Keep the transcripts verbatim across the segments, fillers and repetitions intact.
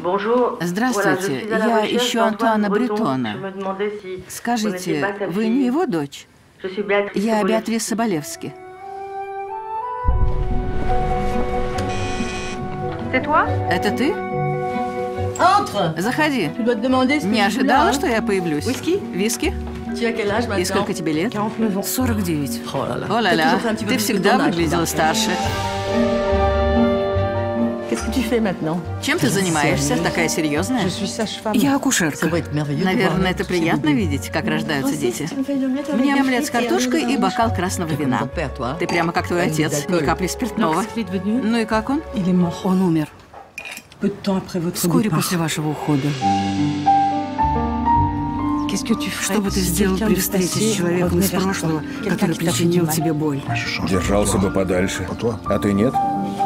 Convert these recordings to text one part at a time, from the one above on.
Здравствуйте, я ищу Антуана Бретона. Скажите, вы не его дочь? Я Беатрис Соболевски. Это ты? Заходи. Не ожидала, что я появлюсь? Виски? И сколько тебе лет? сорок девять. О-ля-ля, ты всегда выглядела старше. Чем ты занимаешься? Такая серьезная? Я акушерка. Наверное, это приятно видеть, как рождаются дети. Мне омлет с картошкой и бокал красного вина. Ты прямо как твой отец, ни капли спиртного. Ну и как он? Он умер. Вскоре после вашего ухода. Что бы ты сделал при встрече с человеком из прошлого, который причинил тебе боль? Держался бы подальше. А ты нет?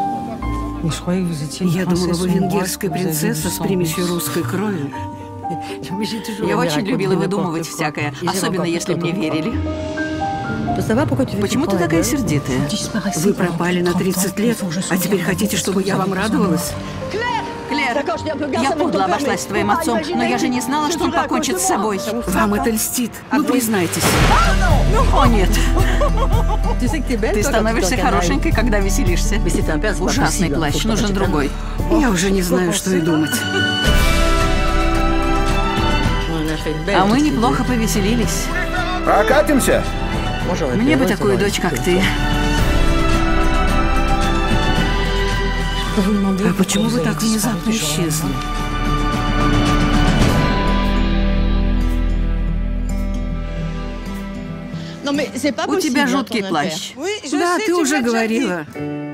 Я думала, вы венгерская принцесса с примесью русской крови. Я очень любила выдумывать всякое, особенно если мне верили. Почему ты такая сердитая? Вы пропали на тридцать лет, а теперь хотите, чтобы я вам радовалась? Клэр, я подло обошлась с твоим отцом, но я же не знала, что он покончит с собой. Вам это льстит. Ну, признайтесь. О, нет. Ты становишься хорошенькой, когда веселишься. Ужасный плащ, нужен другой. Я уже не знаю, что и думать. А мы неплохо повеселились. Прокатимся? Мне бы такую дочь, как ты. А почему вы так внезапно исчезли? У тебя жуткий плащ. Да, ты уже говорила.